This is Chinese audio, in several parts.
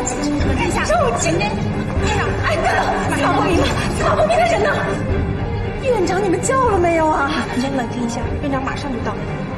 看一下，着急！院长，哎，对了，司法不明的人呢？院长，你们叫了没有啊？你先冷静一下，院长马上就到。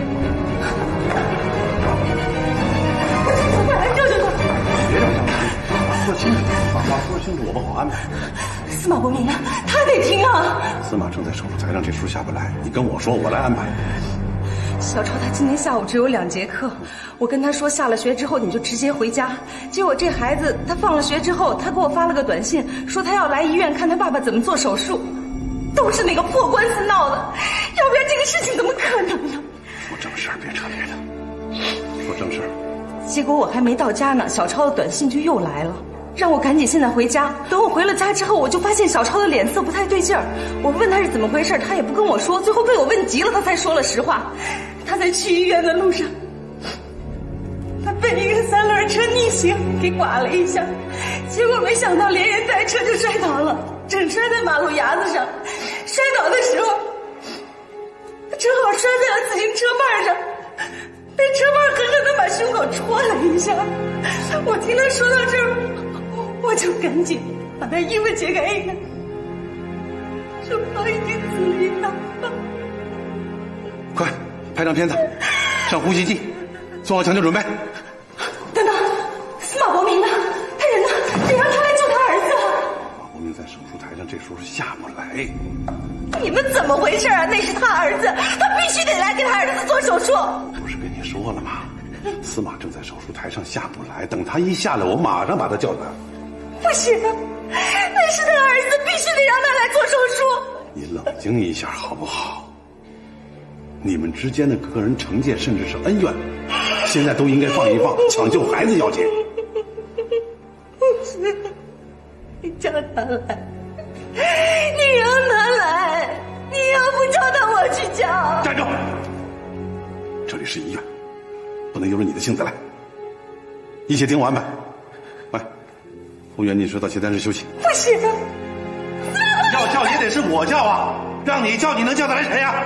快来救救他！ 别让他说清楚，把话说清楚，我们好安排。 司马不明呢？他得听啊！ 司马正在手术台上，这时候下不来，你跟我说，我来安排。 小超他今天下午只有2节课，我跟他说下了学之后你就直接回家。结果这孩子他放了学之后，他给我发了个短信，说他要来医院看他爸爸怎么做手术，都是那个破官司闹的，要不然这个事情怎么可能呢？ 说正事儿，别扯别的，说正事儿。 结果我还没到家呢，小超的短信就又来了，让我赶紧现在回家。等我回了家之后，我就发现小超的脸色不太对劲儿。我问他是怎么回事，他也不跟我说，最后被我问急了，他才说了实话。他在去医院的路上，他被一个3轮车逆行给剐了一下，结果没想到连人带车就摔倒了，正摔在马路牙子上。摔倒的时候，他正好摔在了自行车把上，被车把狠狠地把胸口戳了一下。我听他说到这儿，我就赶紧把他衣服解开一看，手铐已经死了一大半。 快拍张片子，上呼吸机，做好抢救准备。 等等，司马伯明呢？他人呢？得让他来救他儿子。 马伯明在手术台上，这时候下不来。 你们怎么回事啊？那是他儿子，他必须得来给他儿子做手术。 不是跟你说了吗？司马正在手术台上下不来，等他一下来，我马上把他叫来。 不行啊，那是他儿子，必须得让他来做手术。 你冷静一下好不好？你们之间的个人成见甚至是恩怨，现在都应该放一放，抢救孩子要紧。 不是，你叫他来，你让他来，你要不叫他我去叫。 站住！这里是医院，不能由着你的性子来，一切听我安排。来，服务员，你说到接待室休息。 不行啊， 要叫也得是我叫啊，让你叫你能叫得来谁呀？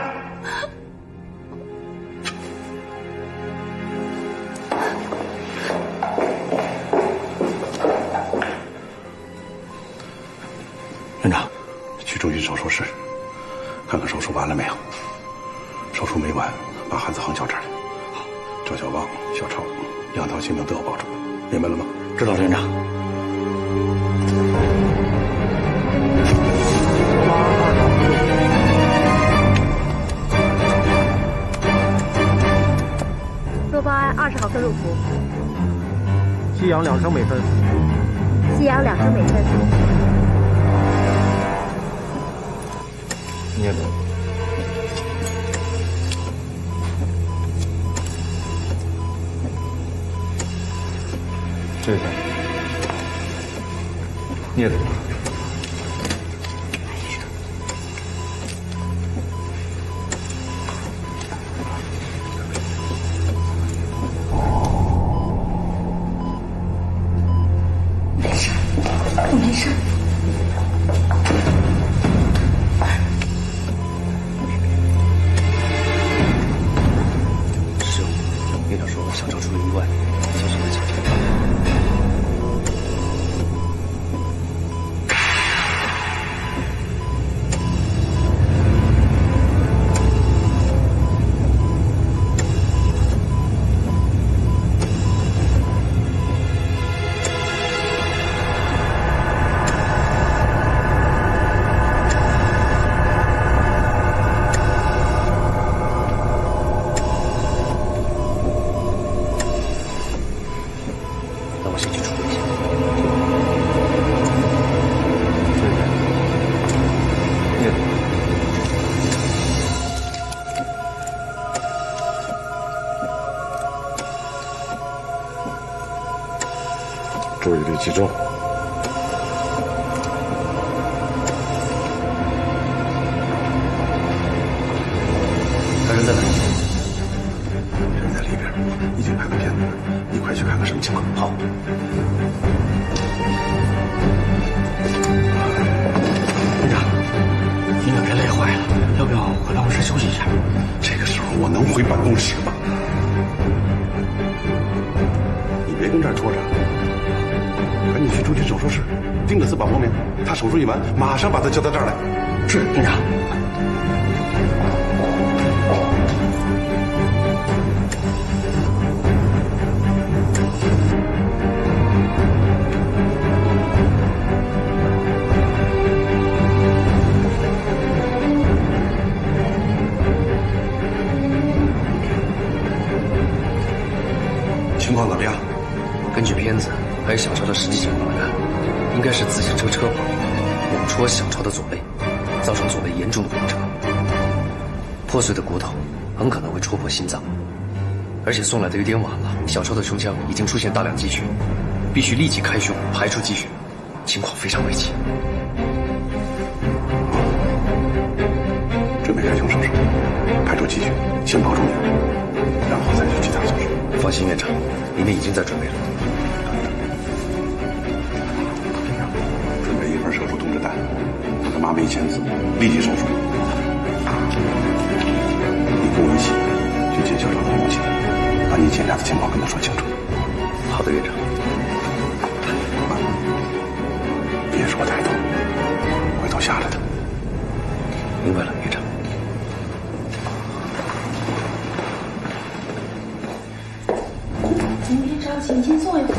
院长，去中心手术室，看看手术完了没有。手术没完，把孩子扛叫这儿来。好，赵小旺、小超2条性命都要保住，明白了吗？ 知道了，院长。 做报案20毫克入服， 吸氧2升每分， 吸氧2升每分。 镊子，这个镊子。 我没事。 师傅，院长说小超出了意外，小超在抢救。 注意力集中。他人在哪里？人在里边，已经拍了片子，你快去看看什么情况。好。 院长，您可别累坏了，要不要回办公室休息一下？ 这个时候我能回办公室吗？你别跟这儿坐着。 出去手术室，盯着司马光明，他手术一完，马上把他叫到这儿来。 是院长。 情况怎么样？ 根据片子还有小超的实际情况来看，应该是自行车车跑猛戳小超的左肋，造成左肋严重的骨折，破碎的骨头很可能会戳破心脏，而且送来的有点晚了，小超的胸腔已经出现大量积血，必须立即开胸排出积血，情况非常危急。 准备开胸手术，排出积血，先保住你，然后再去其他手术。 放心，院长，里面已经在准备了。 准备一份手术通知单，我的妈没签字，立即手术。你跟我一起去见小超的母亲，把你检查的情况跟她说清楚。 好的，院长。 别说太多，回头吓了他。 明白了，院长。 您别着急，您先坐一会儿。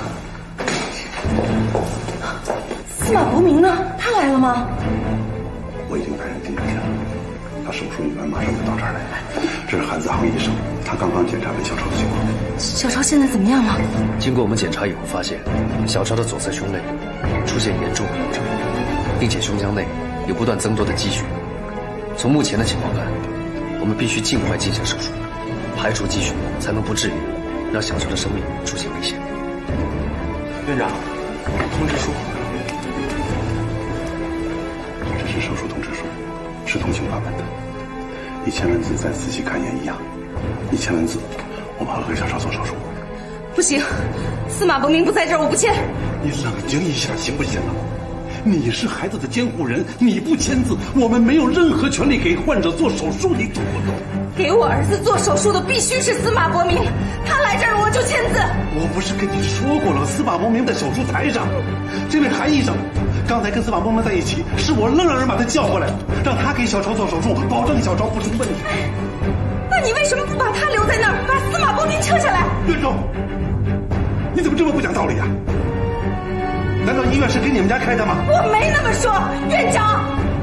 司马伯明呢？他来了吗？ 我已经派人盯着他了，他手术一完马上就到这儿来。这是韩子航医生，他刚刚检查完小超的情况。 小超现在怎么样了？ 经过我们检查以后发现，小超的左侧胸肋出现严重的骨折，并且胸腔内有不断增多的积血。从目前的情况看，我们必须尽快进行手术，排除积血，才能不至于让小超的生命出现危险。 院长，通知书。 这是手术通知书，是通行版本的。你签完字再仔细看一眼一样。你签完字，我们会给小超做手术。 不行，司马伯明不在这儿，我不签。 你冷静一下行不行啊？你是孩子的监护人，你不签字，我们没有任何权利给患者做手术，你懂不懂？ 给我儿子做手术的必须是司马伯明，他来这儿我就签字。 我不是跟你说过了，司马伯明在手术台上。这位韩医生刚才跟司马伯明在一起，是我愣让人把他叫过来，让他给小超做手术，保证小超不出问题。 那你为什么不把他留在那儿，把司马伯明撤下来？ 院长，你怎么这么不讲道理啊？难道医院是给你们家开的吗？ 我没那么说，院长。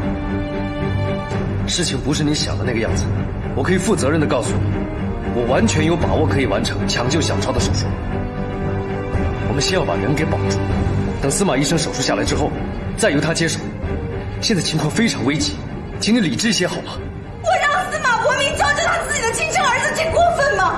事情不是你想的那个样子，我可以负责任的告诉你，我完全有把握可以完成抢救小超的手术。我们先要把人给保住，等司马医生手术下来之后，再由他接手。现在情况非常危急，请你理智一些好吗？ 我让司马伯明救救他自己的亲生儿子，这过分吗？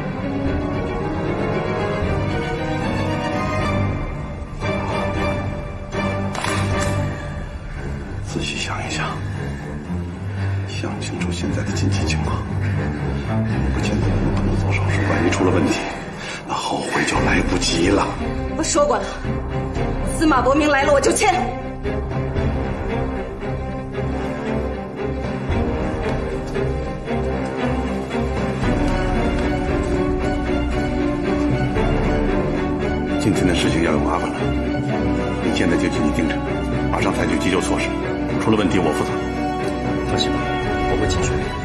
仔细想一想，想清楚现在的紧急情况。不签字不能做手术，万一出了问题，那后悔就来不及了。 我说过了，司马伯明来了我就签。 今天的事情要有麻烦了，你现在就进去盯着，马上采取急救措施，出了问题我负责。 放心吧，我会尽全力。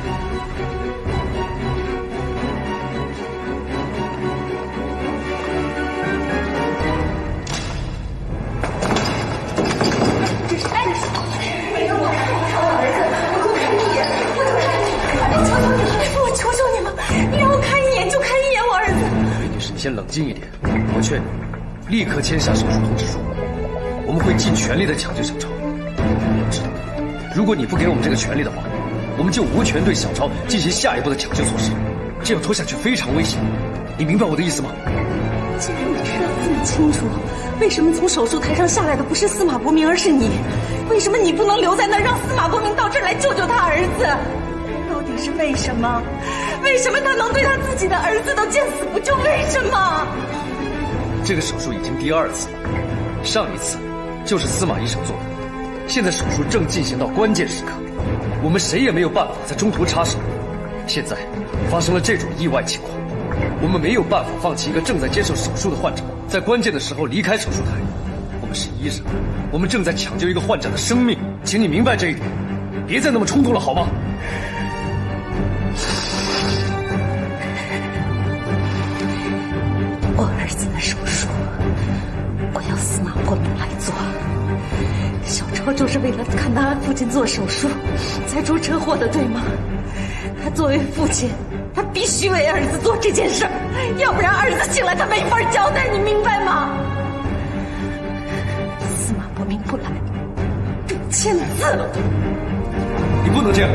你先冷静一点，我劝你立刻签下手术通知书。我们会尽全力的抢救小超。知道，如果你不给我们这个权利的话，我们就无权对小超进行下一步的抢救措施，这样拖下去非常危险。你明白我的意思吗？ 既然你知道这么清楚，为什么从手术台上下来的不是司马伯明，而是你？为什么你不能留在那儿，让司马伯明到这儿来救救他儿子？到底是为什么？为什么他能对他自己的儿子都见死不救？为什么？ 这个手术已经第二次了，上一次就是司马医生做的，现在手术正进行到关键时刻，我们谁也没有办法在中途插手。现在发生了这种意外情况，我们没有办法放弃一个正在接受手术的患者，在关键的时候离开手术台。 们是医生，我们正在抢救一个患者的生命，请你明白这一点，别再那么冲动了，好吗？ 我儿子的手术，我要司马破鲁来做。小超就是为了看他父亲做手术才出车祸的，对吗？他作为父亲，他必须为儿子做这件事儿，要不然儿子醒来他没法交代，你明白吗？司马伯明不来，就签字了。 你不能这样。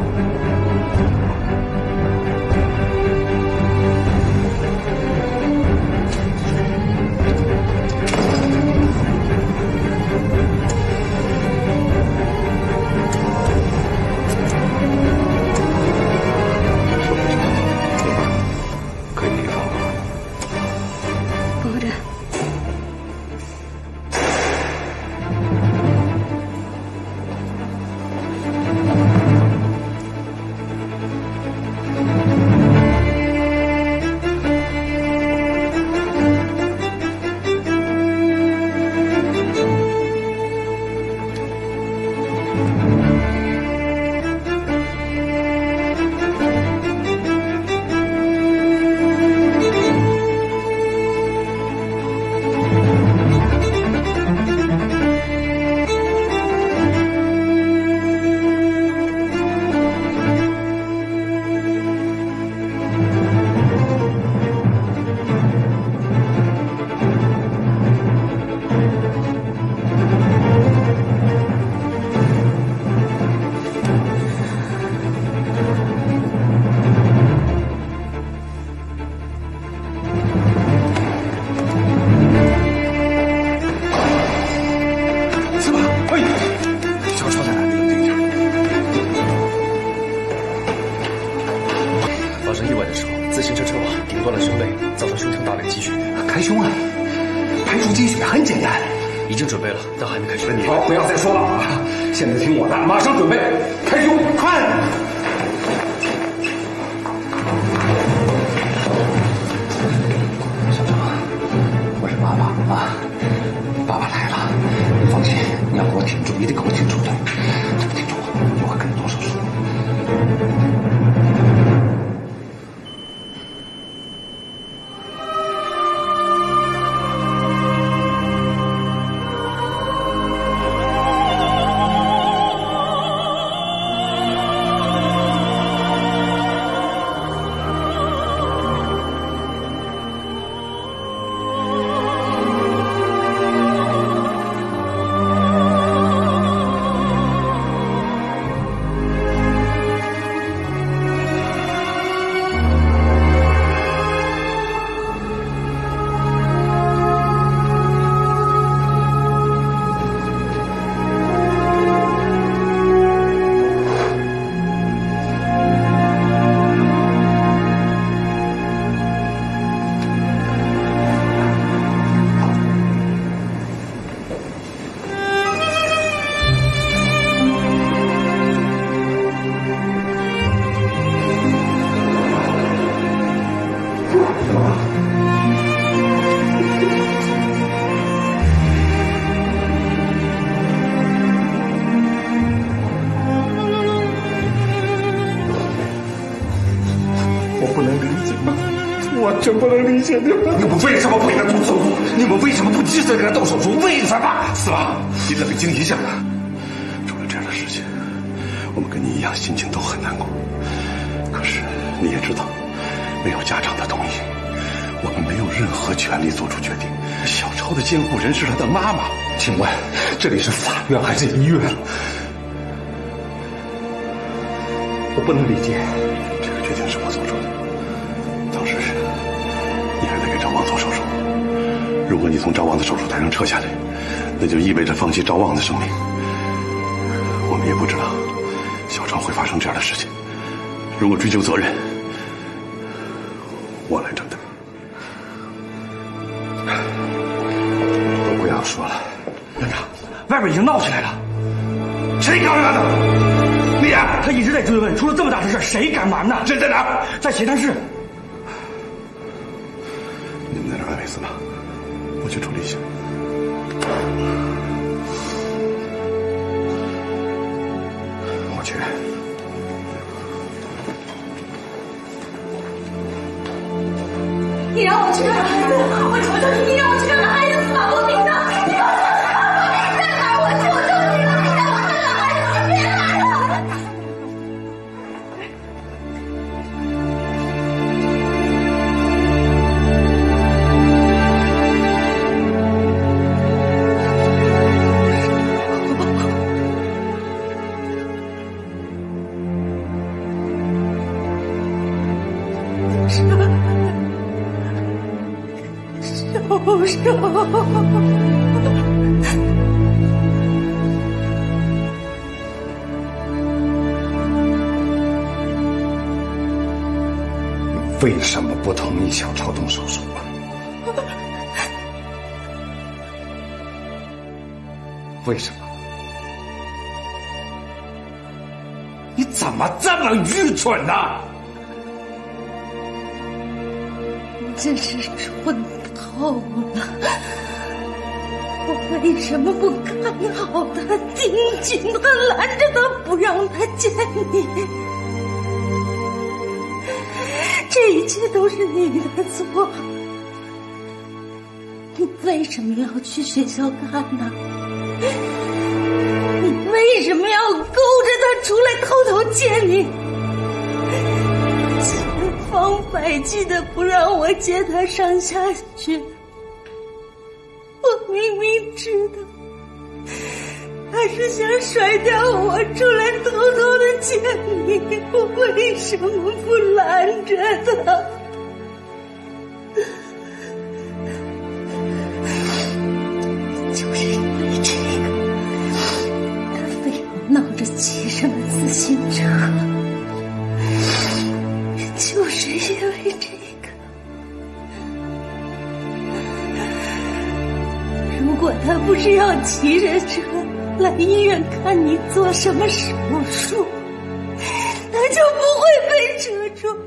真不能理解你们！你们为什么不给他动手术？你们为什么不及时给他动手术？为什么？司马，你怎么惊一下呢？出了这样的事情，我们跟你一样，心情都很难过。可是你也知道，没有家长的同意，我们没有任何权利做出决定。小超的监护人是他的妈妈。请问，这里是法院还是医院？我不能理解，这个决定是我做出的。当时你还在给赵旺做手术，如果你从赵旺的手术台上撤下来，那就意味着放弃赵旺的生命。我们也不知道小超会发生这样的事情，如果追究责任，我来承担。都不要说了，院长，外边已经闹起来了，谁搞他的？你呀，他一直在追问，出了这么大的事，谁敢瞒呢？人在哪儿？在协谈室。你们在这安慰司马，我去处理一下。 我去。 你让我去看孩子，我求求你，你让我去看孩子，死马不停的，你给我说实话，你在哪儿？我求求你了，你让我看看孩子，你别来了。手。 为什么不同意小超动手术啊？为什么？你怎么这么愚蠢呢？ 真是蠢透了！我为什么不看好他、盯紧他、拦着他，不让他见你？这一切都是你的错。你为什么要去学校看呢？你为什么要勾着他出来偷偷见你？千方百计的不让我接他上下学，我明明知道他是想甩掉我出来偷偷的见你，我为什么不拦着他？就是因为这个，他非要闹着骑什么自行车，就是因为这个。如果他不是要骑着车来医院看你做什么手术，他就不会被车撞。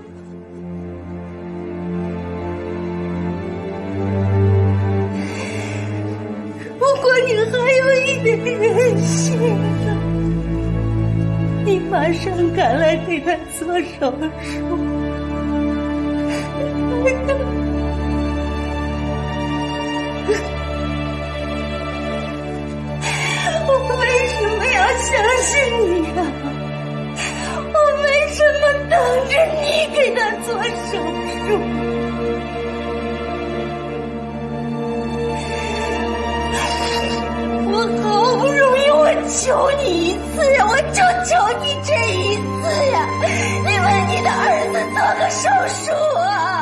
如果你还有一点点心了，你马上赶来给他做手术。我为什么要相信你啊？我为什么等着你给他做手术？我好不容易，我求你一次呀，我就求你这一次呀，你为你的儿子做个手术啊！